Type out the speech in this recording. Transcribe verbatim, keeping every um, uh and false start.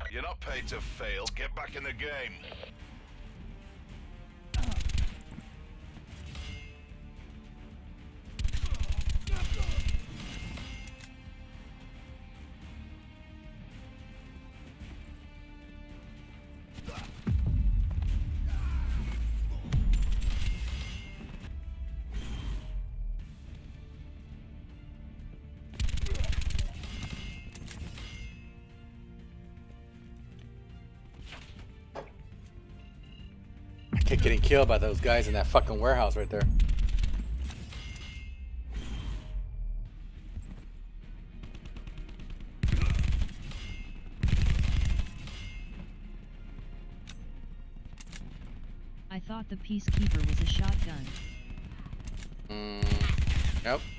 You're not paid to fail. Get back in the game. Keep getting killed by those guys in that fucking warehouse right there. I thought the Peacekeeper was a shotgun. Mm, nope.